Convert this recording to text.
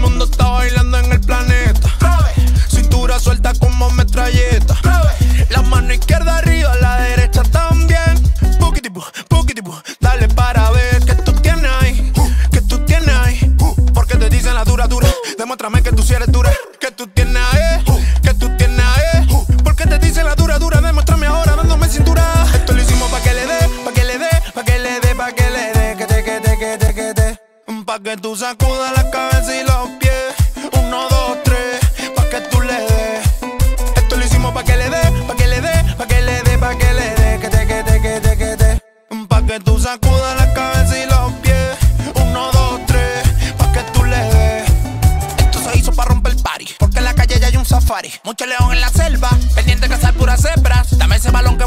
mundo está bailando en el planeta. Cintura suelta como metralleta. La mano izquierda arriba, la derecha también. Puquitipu, puquitipu, dale para ver que tú tienes ahí, que tú tienes ahí. Porque te dicen la dura, dura. Demuéstrame que tú sí eres dura, que tú tienes ahí, que tú tienes ahí. Porque te dicen la dura, dura. Demuéstrame ahora dándome cintura. Esto lo hicimos pa' que le dé, pa' que le dé, pa' que le dé, pa' que le dé, que te. Pa' que tú sacudas la cabeza y los pies. 1, 2, 3, pa' que tú le des. Esto lo hicimos pa' que le dé, pa' que le dé, pa' que le dé, pa' que le dé, que te. Pa' que tú sacudas la cabeza y los pies. 1, 2, 3, pa' que tú le des. Esto se hizo pa' romper el party, porque en la calle ya hay un safari. Mucho león en la selva, pendiente de cazar puras cebras. Dame ese balón